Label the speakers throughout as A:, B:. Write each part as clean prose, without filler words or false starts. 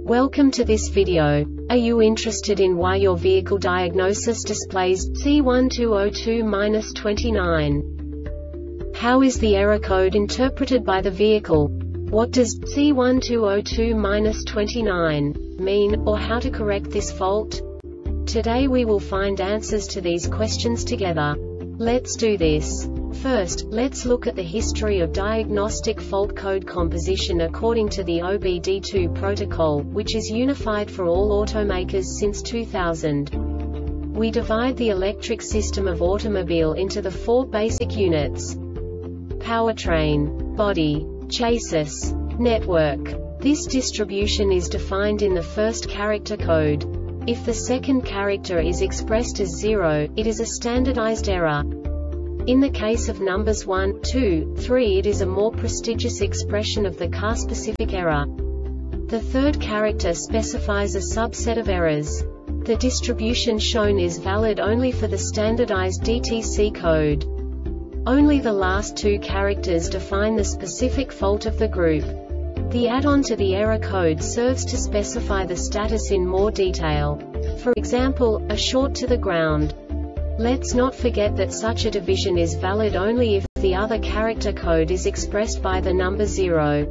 A: Welcome to this video. Are you interested in why your vehicle diagnosis displays C1202-29? How is the error code interpreted by the vehicle? What does C1202-29 mean, or how to correct this fault? Today we will find answers to these questions together. Let's do this. First, let's look at the history of diagnostic fault code composition according to the OBD2 protocol, which is unified for all automakers since 2000. We divide the electric system of automobile into the four basic units: powertrain, body, chassis, network. This distribution is defined in the first character code. If the second character is expressed as 0, it is a standardized error. In the case of numbers 1, 2, 3, it is a more prestigious expression of the car-specific error. The third character specifies a subset of errors. The distribution shown is valid only for the standardized DTC code. Only the last two characters define the specific fault of the group. The add-on to the error code serves to specify the status in more detail. For example, a short to the ground. Let's not forget that such a division is valid only if the other character code is expressed by the number 0.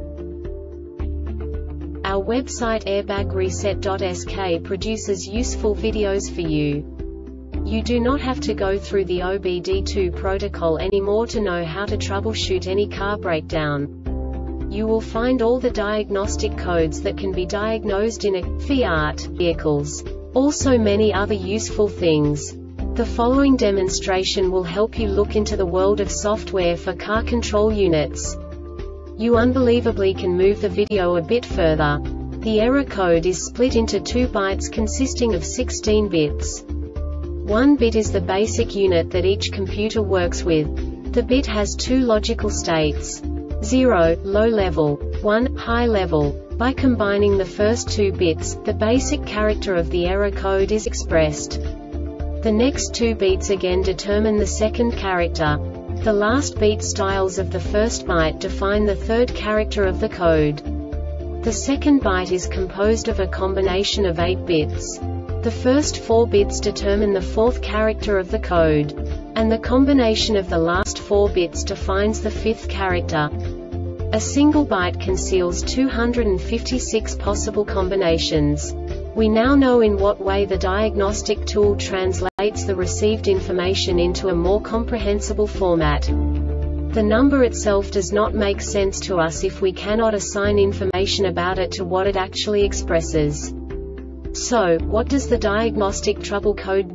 A: Our website airbagreset.sk produces useful videos for you. You do not have to go through the OBD2 protocol anymore to know how to troubleshoot any car breakdown. You will find all the diagnostic codes that can be diagnosed in a Fiat vehicles. Also many other useful things. The following demonstration will help you look into the world of software for car control units. You unbelievably can move the video a bit further. The error code is split into 2 bytes consisting of 16 bits. 1 bit is the basic unit that each computer works with. The bit has 2 logical states: 0, low level, 1, high level. By combining the first 2 bits, the basic character of the error code is expressed. The next 2 beats again determine the second character. The last beat styles of the first byte define the third character of the code. The second byte is composed of a combination of 8 bits. The first 4 bits determine the fourth character of the code. And the combination of the last 4 bits defines the fifth character. A single byte conceals 256 possible combinations. We now know in what way the diagnostic tool translates the received information into a more comprehensible format. The number itself does not make sense to us if we cannot assign information about it to what it actually expresses. So, what does the diagnostic trouble code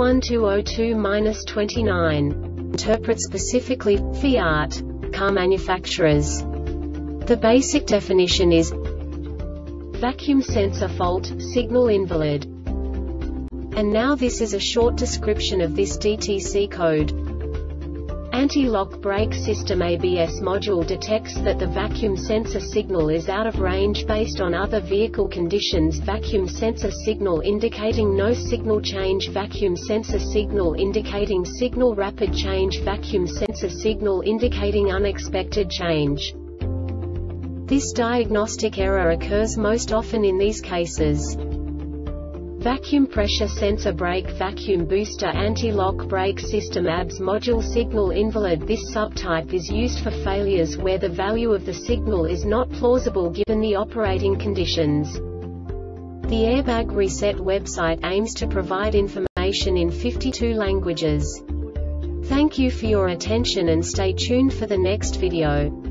A: C1202-29 interpret specifically for Fiat car manufacturers? The basic definition is vacuum sensor fault, signal invalid. And now this is a short description of this DTC code. Anti-lock brake system ABS module detects that the vacuum sensor signal is out of range based on other vehicle conditions. Vacuum sensor signal indicating no signal change. Vacuum sensor signal indicating signal rapid change. Vacuum sensor signal indicating unexpected change. This diagnostic error occurs most often in these cases: vacuum pressure sensor, brake vacuum booster, anti-lock brake system ABS module signal invalid. This subtype is used for failures where the value of the signal is not plausible given the operating conditions. The Airbag Reset website aims to provide information in 52 languages. Thank you for your attention and stay tuned for the next video.